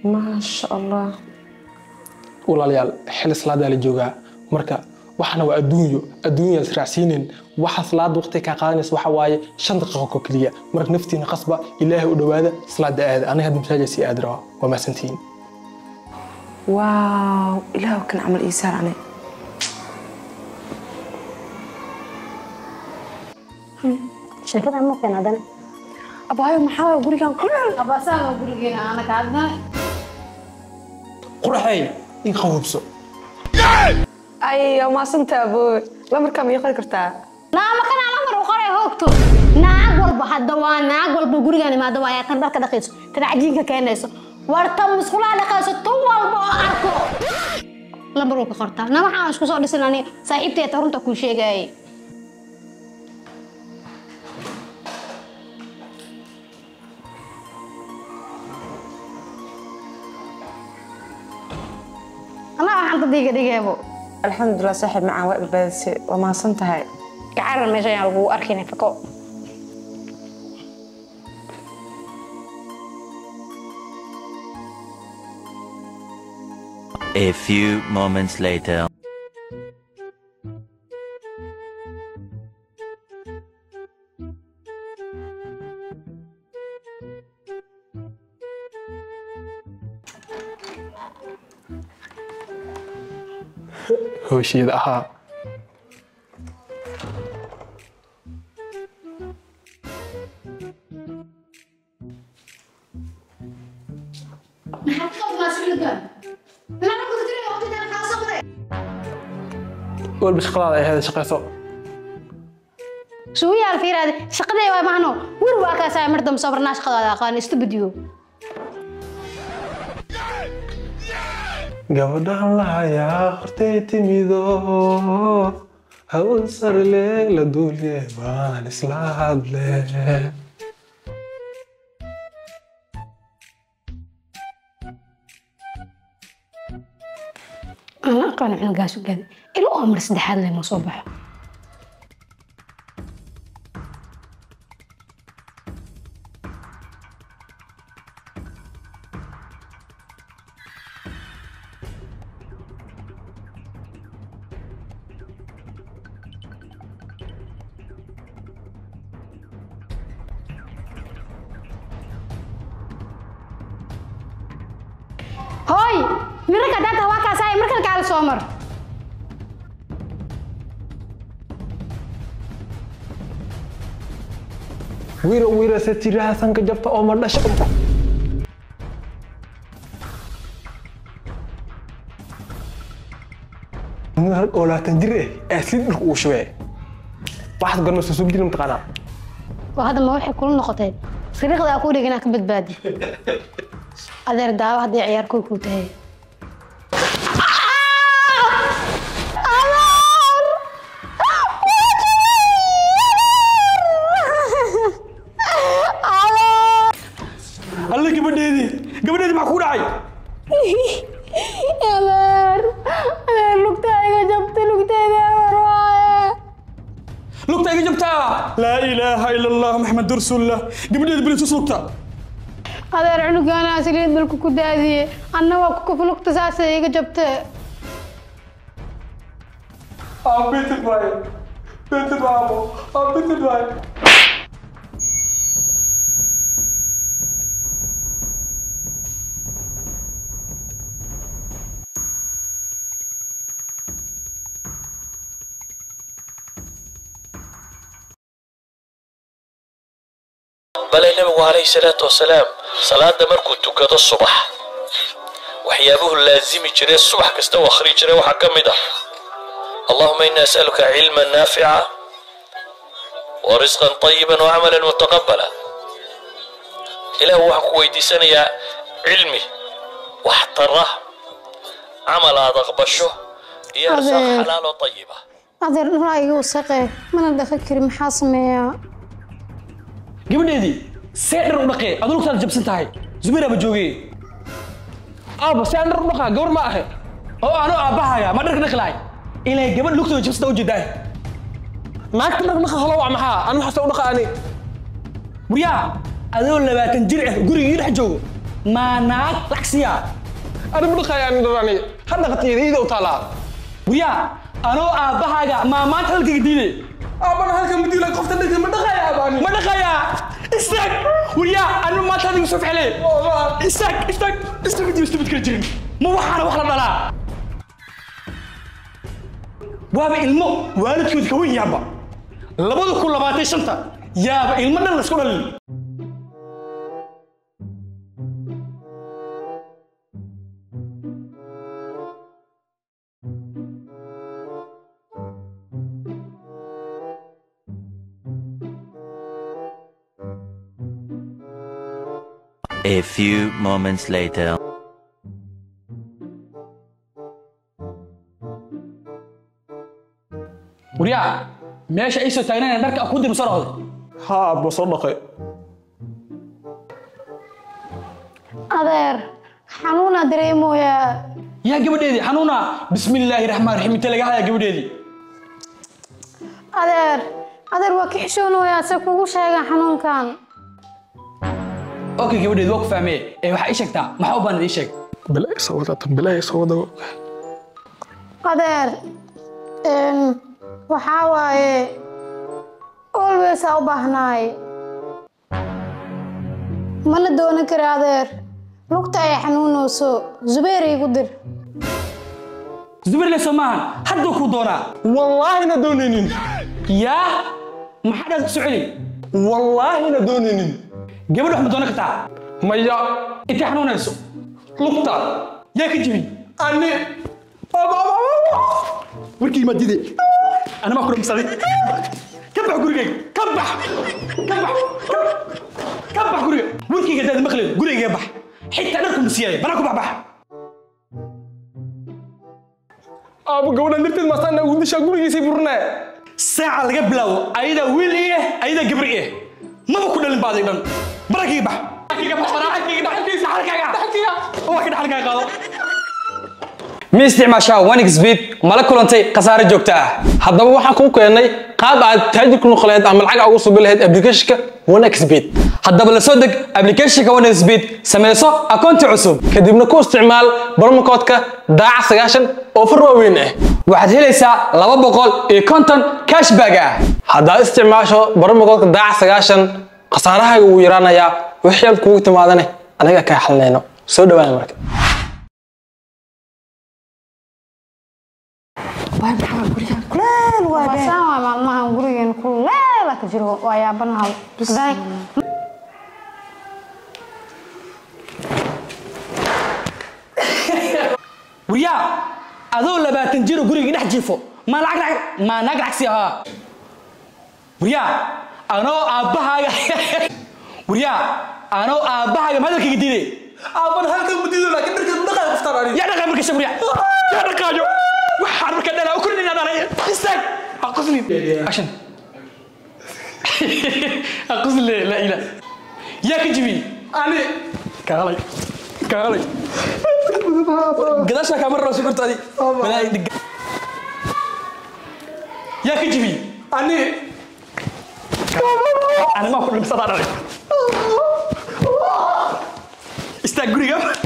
ما شاء الله walaalayaal xil salaada la joogaa marka waxana waa adduunyo israacsiinin waxa salaad waqti ka qaadanaysa waxa waaye 5 daqiiqo kaliya marka naftiina qasba ilaahay u dhawaada salaada aad aniga hadda masaajid si aad rawa waa ma santiin واو إلهي كان عمل إيسار عليه شركة مو كان هذا أبايو محاوي أقول كان كل أبا سامي أقول لك أنا كعدنا qurxay in khawbso أي ما سنت أبوي لما كم يقول كرتا لا ما كان على مر وقرأ هوكتو ناقول بحدوان ناقول بقول يعني ما دوايا تنبر كذا قيس تنعجينك كأنسو وارتم مسخولة لقاسو طول بأركو لما روك قرطة أنا ما حاش كسر لسناني صاحبتي تهرنت كل شيء جاي أنا عم دقيقة أبو الحمد لله صاحب معه وقت بس وما سنت هاي كعرّ ماشي على أركيني فكو A few moments later. hooshiyada ahaa والبس خلاص هذا شقيصو شو هي الفيرة هذه؟ شقدي واي معنو وين واكا ساي مردم صبرناش قضاء قاني استبديو gabadhan lahayaa hortay timido hawl sarle la duulye baan isla hadle أنا أقنع عن قاسو كذا إلو أمر سدحاد لي مصوبح هاي مركا داتا واكا ساي مركا الكال سومر wiira se tiraha sanka jabta oo ma dhasho mar oo la tanjire asid uu shubay waxaad garno soo subjin mutaqana وهذا ما وحي كل نقطين فريق ذا أقول لك أنا كنت بادي أدير دعوة هذه عيار كل كوتهي الله gabadheedi ma ku dhacay أمر لقطة جبت lugta iga jabtaa la ilaaha illa allah muhammad rasuulullah gabadheedi bilis lugta أدير عنق أنا سليت بالكوكو دادي أنا وكوكو في لقطة ساسة جبت بيت بابو بيت باي بل النبي عليه الصلاة والسلام صلاة مركو تكاد الصبح وحيابه اللازم يجري الصبح كستوى خريج جري وحكمده اللهم إنا أسألك علما نافعا ورزقا طيبا وعملا متقبلا إله وحكو ويدي سنة علمي واحتره عمل هذا غبشه يرزق حلال وطيبة أدير رأيي وثقة من أدخل محاصمة gabadheedi seedar u dhaqee adoo lugtaada jabsan tahay zubayr ba joogay seedar u dhaqaa gabar ma ahe oo anoo aabahaya ma dharka dhaqlaay ilaa gabadh lugtaada jabsada u jeedaa naagta dhaqnaqa halo waa maxaa aan waxa soo dhaqaani buriya adoo 20 jir ah gurigii dhex joogo ما ناك لعكسيا أنا بدخايا أنا دراني هذا قتيل إذا وطلع ويا أنا أبهاجا ما تلقى جديد أبانا هالك مدير لك قفت لك ما دخايا أباني ما دخايا استك ويا أنا ما تلقى يوسف عليه استك بدي يستبد كرجين مو وحنا لا وابا إلمو والد كود كوين يابا لبضو كل باتي شنطة يابا إلمو دل سكول A few moments later. وريا ماشي ايسو تاينان دارك اكو دي مسرعه ها أبو صدقي adeer xanuuna dareemoyaa يا gabadheedii xanuuna bismillaahi raxmaan raxiim inta laga haya gabadheedii adeer waa ka xishoonayaa se kugu sheega xanuunkan okay gabadheedii waa ku fahmee ee waxa ii sheegtaa maxaa u baahan ii sheeg بلا يسوى adeer waxaa waaye always aa u baahnaay mana doonan kara adeer lugta ay xanuunayso Zubeer igu dir Zubeer le soomaan hadda ku doonaa والله ندونين yaa maxaa dhaad socoli والله ندونين gabadhu wax ma doonan kartaa ميا inta xanuunayso لقطة yaa ka jibin أني بابا warkii ma diiday ana ma ku rumsaday ka bax gurigay ka bax guriga warkii gadaad maqlay gurigay bax xitaa dharku siiyay bana ku bax أبو قولنا نرتد مثلا ودي شاقولي يسي برنا ساعة laga bilaabo ayda wiil iyo ayda gabar iyo ma ku dhalin baad idan barakii bax ma isticmaashaa One Xbet mala kulantay khasaare joogto ah haddaba waxaan kuu keenay qaab aad taajir ku noqoleed ama lacag ugu subi lahayd applicationka One Xbet haddaba la soo deg applicationka One Xbet sameyso account cusub kadibna ku isticmaal promo code-ka daac 90 oo far weyn ah waxaad helaysaa 250 cashback ah haddaad isticmaasho promo code-ka daac 90 khasaaraha ugu yaraanaya wixii aad kugu timaadane anaga ka xalnayno soo dhawaada marka Sama maalmahan gurigan kuleel ka jiro waa yaabanahay wariya adoo 20 jiro guriga dhex jiifo ma naag lacagsi ahaa wariya anoo aabahaaga madalkayga diiday aaban halkan mudido laakiin markii dhaqay qoftaan ari يا دقا مركز شمريع يا دقا جو وحار مركز دلا وكلنا دلا استاك اقصني عشان اقصني لا اله يا كجبي علي كالي قداشا كاميرا سكرت هذه بلا دق يا كجبي انا ما اقول لك صدق استاك غريغا